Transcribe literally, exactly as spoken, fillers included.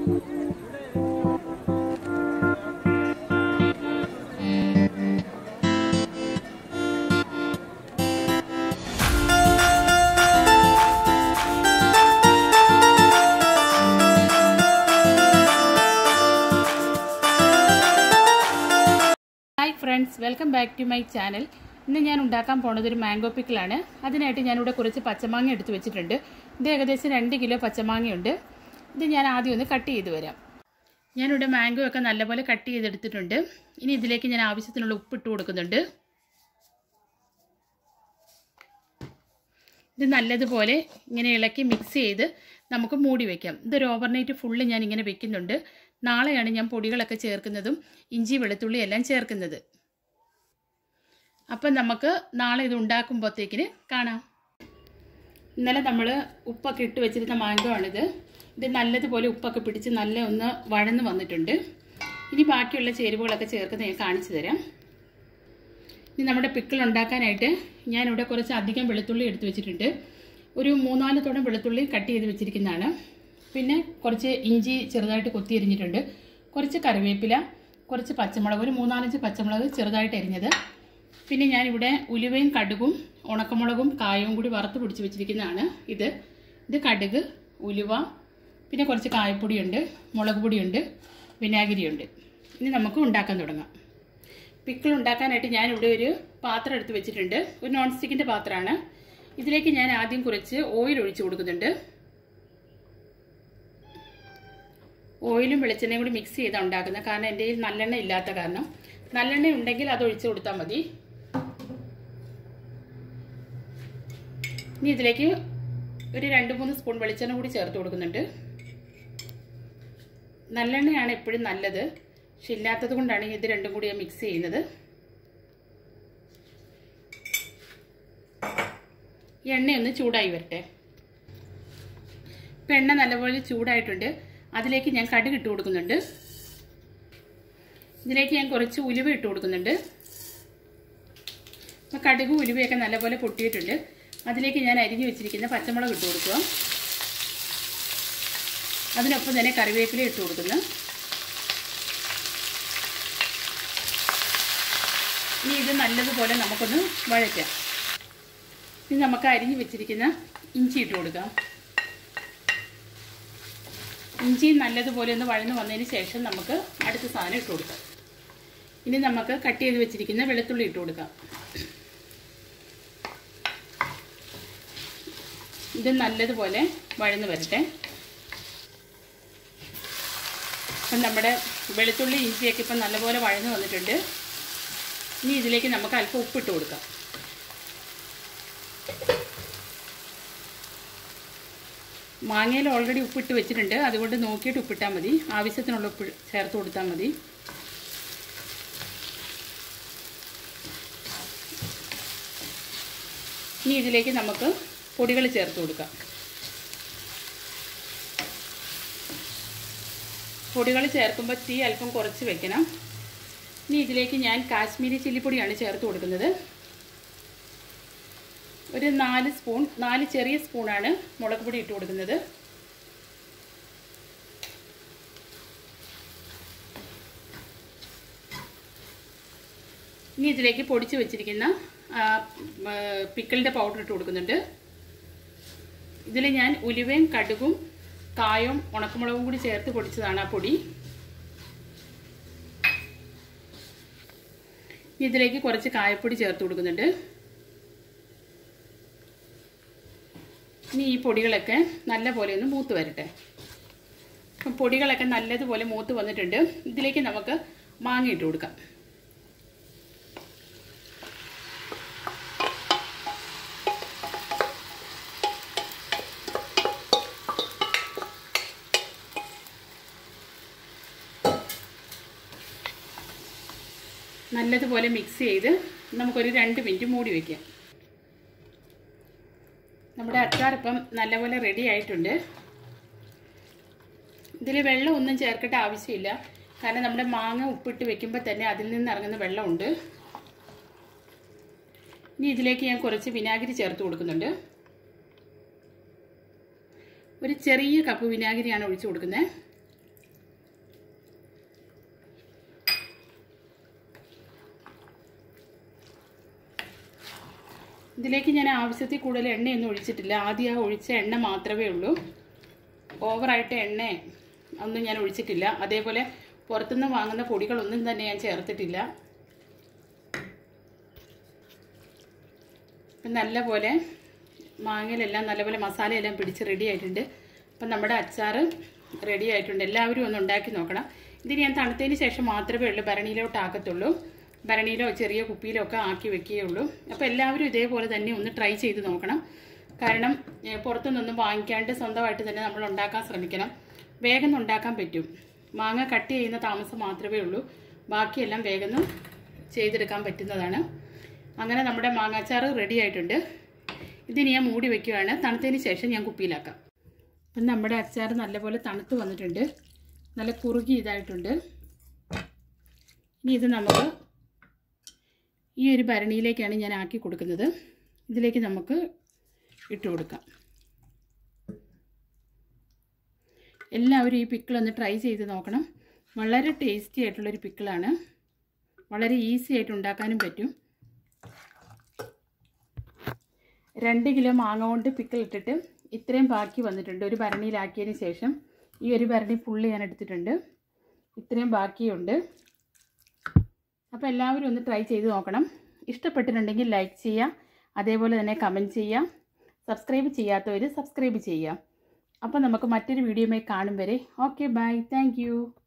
Hi friends, welcome back to my channel. ഇന്ന് ഞാൻ ഉണ്ടാക്കാൻ പോകുന്നത് ഒരു മാംഗോ പിക്കിളാണ്. അതിനായിട്ട് ഞാൻ ഇവിടെ കുറച്ച് പച്ചമാങ്ങ എടുത്തു വെച്ചിട്ടുണ്ട്. ഇത് ഏകദേശം രണ്ട് കിലോ പച്ചമാങ്ങയുണ്ട്. ഇത് ഞാൻ ആദ്യം ഒന്ന് കട്ട് ചെയ്ത് വരാം. ഞാൻ ഇവിടെ മാംഗോ ഒക്കെ നല്ലപോലെ കട്ട് ചെയ്തെടുത്തിട്ടുണ്ട്. ഇനി ഇതിലേക്ക് ഞാൻ ആവശ്യത്തിനുള്ള ഉപ്പ് ഇട്ട് കൊടുക്കുന്നുണ്ട്. ഇത് നല്ലതുപോലെ ഇങ്ങനെ ഇളക്കി മിക്സ് ചെയ്ത് നമുക്ക് മൂടി വെക്കാം. ഇതൊരു ഓവർനൈറ്റ് ഫുള്ള് ഞാൻ ഇങ്ങനെ വെക്കുന്നുണ്ട്. നാളെയാണ് ഞാൻ പൊടികളൊക്കെ ചേർക്കുന്നതും ഇഞ്ചി വെളുത്തുള്ളി എല്ലാം ചേർക്കുന്നത്. അപ്പം നമുക്ക് നാളെ ഇത് ഉണ്ടാക്കുമ്പോഴത്തേക്കിന് കാണാം. ഇന്നലെ നമ്മൾ ഉപ്പൊക്കെ ഇട്ട് വെച്ചിരുന്ന മാംഗോ ആണിത്. ഇത് നല്ലതുപോലെ ഉപ്പൊക്കെ പിടിച്ച് നല്ല ഒന്ന് വഴന്ന് വന്നിട്ടുണ്ട്. ഇനി ബാക്കിയുള്ള ചേരുവകളൊക്കെ ചേർക്കുന്നത് ഞാൻ കാണിച്ചു തരാം. ഇനി നമ്മുടെ പിക്കിൾ ഉണ്ടാക്കാനായിട്ട് ഞാനിവിടെ കുറച്ച് അധികം വെളുത്തുള്ളി എടുത്ത് വെച്ചിട്ടുണ്ട്. ഒരു മൂന്നാല് തോടം വെളുത്തുള്ളി കട്ട് ചെയ്ത് വെച്ചിരിക്കുന്നതാണ്. പിന്നെ കുറച്ച് ഇഞ്ചി ചെറുതായിട്ട് കൊത്തി എരിഞ്ഞിട്ടുണ്ട്. കുറച്ച് കറിവേപ്പില, കുറച്ച് പച്ചമുളക്, ഒരു മൂന്നാലഞ്ച് പച്ചമുളക് ചെറുതായിട്ട് എരിഞ്ഞത്. പിന്നെ ഞാനിവിടെ ഉലുവയും കടുകും ഉണക്കമുളകും കായവും കൂടി വറുത്ത് പിടിച്ച് വെച്ചിരിക്കുന്നതാണ്. ഇത് ഇത് കടുക്, ഉലുവ, പിന്നെ കുറച്ച് കായപ്പൊടിയുണ്ട്, മുളക് പൊടിയുണ്ട്, വിനാഗിരിയുണ്ട്. ഇനി നമുക്ക് ഉണ്ടാക്കാൻ തുടങ്ങാം. പിക്കിൾ ഉണ്ടാക്കാനായിട്ട് ഞാനിവിടെ ഒരു പാത്രം എടുത്ത് വെച്ചിട്ടുണ്ട്. ഒരു നോൺ സ്റ്റിക്കിൻ്റെ പാത്രമാണ്. ഇതിലേക്ക് ഞാൻ ആദ്യം കുറച്ച് ഓയിൽ ഒഴിച്ച് കൊടുക്കുന്നുണ്ട്. ഓയിലും വെളിച്ചെണ്ണയും കൂടി മിക്സ് ചെയ്താണ് ഉണ്ടാക്കുന്നത്. കാരണം എൻ്റെ കയ്യിൽ നല്ലെണ്ണ ഇല്ലാത്ത കാരണം നല്ലെണ്ണ ഉണ്ടെങ്കിൽ അത് ഒഴിച്ച് കൊടുത്താൽ മതി. ഇനി ഇതിലേക്ക് ഒരു രണ്ട് മൂന്ന് സ്പൂൺ വെളിച്ചെണ്ണ കൂടി ചേർത്ത് കൊടുക്കുന്നുണ്ട്. നല്ലെണ്ണയാണ് എപ്പോഴും നല്ലത്. പക്ഷെ ഇല്ലാത്തത് കൊണ്ടാണ് ഇത് രണ്ടും കൂടി മിക്സ് ചെയ്യുന്നത്. എണ്ണയൊന്ന് ചൂടായി വരട്ടെ. ഇപ്പം എണ്ണ നല്ലപോലെ ചൂടായിട്ടുണ്ട്. അതിലേക്ക് ഞാൻ കടുക് ഇട്ട് കൊടുക്കുന്നുണ്ട്. ഇതിലേക്ക് ഞാൻ കുറച്ച് ഉലുവ ഇട്ട് കൊടുക്കുന്നുണ്ട്. അപ്പം കടുക് ഉലുവയൊക്കെ നല്ലപോലെ പൊട്ടിയിട്ടുണ്ട്. അതിലേക്ക് ഞാൻ അരിഞ്ഞു വെച്ചിരിക്കുന്ന പച്ചമുളക് ഇട്ട് കൊടുക്കുക. അതിനൊപ്പം തന്നെ കറിവേപ്പില ഇട്ട് കൊടുക്കുന്നു. ഇനി ഇത് നല്ലതുപോലെ നമുക്കൊന്ന് വഴറ്റാം. ഇനി നമുക്ക് അരിഞ്ഞു വെച്ചിരിക്കുന്ന ഇഞ്ചി ഇട്ട് കൊടുക്കാം. ഇഞ്ചി നല്ലതുപോലെ ഒന്ന് വഴന്ന് വന്നതിന് ശേഷം നമുക്ക് അടുത്ത സാധനം ഇട്ട് കൊടുക്കാം. ഇനി നമുക്ക് കട്ട് ചെയ്ത് വെച്ചിരിക്കുന്ന വെളുത്തുള്ളി ഇട്ട് കൊടുക്കാം. ഇത് നല്ലതുപോലെ വഴന്ന് വരട്ടെ. അപ്പം നമ്മുടെ വെളുത്തുള്ളി ഇഞ്ചിയൊക്കെ ഇപ്പം നല്ലപോലെ വഴന്ന് വന്നിട്ടുണ്ട്. ഇനി ഇതിലേക്ക് നമുക്ക് അല്പം ഉപ്പിട്ട് കൊടുക്കാം. മാങ്ങയിൽ ഓൾറെഡി ഉപ്പിട്ട് വെച്ചിട്ടുണ്ട്. അതുകൊണ്ട് നോക്കിയിട്ട് ഉപ്പിട്ടാൽ മതി. ആവശ്യത്തിനുള്ള ഉപ്പ് ചേർത്ത് കൊടുത്താൽ മതി. ഇനി ഇതിലേക്ക് നമുക്ക് പൊടികൾ ചേർത്ത് കൊടുക്കാം. പൊടികൾ ചേർക്കുമ്പോൾ തീ അല്പം കുറച്ച് വെക്കണം. ഇനി ഇതിലേക്ക് ഞാൻ കാശ്മീരി ചില്ലിപ്പൊടിയാണ് ചേർത്ത് കൊടുക്കുന്നത്. ഒരു നാല് സ്പൂൺ നാല് ചെറിയ സ്പൂണാണ് മുളക് പൊടി ഇട്ട് കൊടുക്കുന്നത്. ഇനി ഇതിലേക്ക് പൊടിച്ച് വെച്ചിരിക്കുന്ന പിക്കിളിൻ്റെ പൗഡർ ഇട്ട് കൊടുക്കുന്നുണ്ട്. ഇതിൽ ഞാൻ ഉലുവയും കടുകും കായവും ഉണക്കമുളകും കൂടി ചേർത്ത് പൊടിച്ചതാണ് ആ പൊടി. ഇതിലേക്ക് കുറച്ച് കായപ്പൊടി ചേർത്ത് കൊടുക്കുന്നുണ്ട്. ഇനി ഈ പൊടികളൊക്കെ നല്ലപോലെ ഒന്ന് മൂത്ത് വരട്ടെ. അപ്പം പൊടികളൊക്കെ നല്ലതുപോലെ മൂത്ത് വന്നിട്ടുണ്ട്. ഇതിലേക്ക് നമുക്ക് മാങ്ങ ഇട്ട് കൊടുക്കാം. നല്ലതുപോലെ മിക്സ് ചെയ്ത് നമുക്കൊരു രണ്ട് മിനിറ്റ് മൂടി വയ്ക്കാം. നമ്മുടെ അച്ചാർ ഇപ്പം നല്ലപോലെ റെഡി ആയിട്ടുണ്ട്. ഇതിൽ വെള്ളം ഒന്നും ചേർക്കേണ്ട ആവശ്യമില്ല. കാരണം നമ്മുടെ മാങ്ങ ഉപ്പിട്ട് വെക്കുമ്പോൾ തന്നെ അതിൽ നിന്ന് ഇറങ്ങുന്ന വെള്ളമുണ്ട്. ഇനി ഇതിലേക്ക് ഞാൻ കുറച്ച് വിനാഗിരി ചേർത്ത് കൊടുക്കുന്നുണ്ട്. ഒരു ചെറിയ കപ്പ് വിനാഗിരിയാണ് ഒഴിച്ചു കൊടുക്കുന്നത്. ഇതിലേക്ക് ഞാൻ ആവശ്യത്തിൽ കൂടുതൽ എണ്ണയൊന്നും ഒഴിച്ചിട്ടില്ല. ആദ്യം ആ ഒഴിച്ച എണ്ണ മാത്രമേ ഉള്ളൂ. ഓവറായിട്ട് എണ്ണ ഒന്നും ഞാൻ ഒഴിച്ചിട്ടില്ല. അതേപോലെ പുറത്തുനിന്ന് വാങ്ങുന്ന പൊടികളൊന്നും തന്നെ ഞാൻ ചേർത്തിട്ടില്ല. അപ്പം നല്ലപോലെ മാങ്ങയിലെല്ലാം നല്ലപോലെ മസാലയെല്ലാം പിടിച്ച് റെഡി ആയിട്ടുണ്ട്. അപ്പം നമ്മുടെ അച്ചാർ റെഡി ആയിട്ടുണ്ട്. എല്ലാവരും ഒന്ന് ഉണ്ടാക്കി നോക്കണം. ഇതിന് ഞാൻ തണുത്തതിന് ശേഷം മാത്രമേ ഉള്ളൂ ഭരണിയിലോട്ട് ആക്കത്തുള്ളൂ. ഭരണിയിലോ ചെറിയ കുപ്പിയിലോ ഒക്കെ ആക്കി വെക്കുകയുള്ളൂ. അപ്പോൾ എല്ലാവരും ഇതേപോലെ തന്നെ ഒന്ന് ട്രൈ ചെയ്ത് നോക്കണം. കാരണം പുറത്തുനിന്നൊന്നും വാങ്ങിക്കാണ്ട് സ്വന്തമായിട്ട് തന്നെ നമ്മൾ ഉണ്ടാക്കാൻ ശ്രമിക്കണം. വേഗം ഉണ്ടാക്കാൻ പറ്റും. മാങ്ങ കട്ട് ചെയ്യുന്ന താമസം മാത്രമേ ഉള്ളൂ. ബാക്കിയെല്ലാം വേഗം ചെയ്തെടുക്കാൻ പറ്റുന്നതാണ്. അങ്ങനെ നമ്മുടെ മാങ്ങാച്ചാറ് റെഡി ആയിട്ടുണ്ട്. ഇതിന് ഞാൻ മൂടി വയ്ക്കുകയാണ്. തണുത്തതിന് ശേഷം ഞാൻ കുപ്പിയിലാക്കാം. അപ്പം നമ്മുടെ അച്ചാർ നല്ലപോലെ തണുത്ത് വന്നിട്ടുണ്ട്. നല്ല കുറുകി ഇതായിട്ടുണ്ട്. ഇനി ഇത് നമുക്ക് ഈ ഒരു ഭരണിയിലേക്കാണ് ഞാൻ ആക്കി കൊടുക്കുന്നത്. ഇതിലേക്ക് നമുക്ക് ഇട്ട് കൊടുക്കാം. എല്ലാവരും ഈ പിക്കിൾ ഒന്ന് ട്രൈ ചെയ്ത് നോക്കണം. വളരെ ടേസ്റ്റി ആയിട്ടുള്ളൊരു പിക്കിളാണ്. വളരെ ഈസി ആയിട്ട് ഉണ്ടാക്കാനും പറ്റും. രണ്ട് കിലോ മാങ്ങ കൊണ്ട് പിക്കിൾ ഇട്ടിട്ട് ഇത്രയും ബാക്കി വന്നിട്ടുണ്ട്. ഒരു ഭരണിയിലാക്കിയതിന് ശേഷം ഈ ഒരു ഭരണി ഫുള്ള് ഞാൻ എടുത്തിട്ടുണ്ട്. ഇത്രയും ബാക്കിയുണ്ട്. അപ്പോൾ എല്ലാവരും ഒന്ന് ട്രൈ ചെയ്ത് നോക്കണം. ഇഷ്ടപ്പെട്ടിട്ടുണ്ടെങ്കിൽ ലൈക്ക് ചെയ്യുക. അതേപോലെ തന്നെ കമൻറ്റ് ചെയ്യുക. സബ്സ്ക്രൈബ് ചെയ്യാത്തവർ സബ്സ്ക്രൈബ് ചെയ്യുക. അപ്പോൾ നമുക്ക് മറ്റൊരു വീഡിയോയുമായി കാണും വരെ ഓക്കെ ബൈ. Thank you.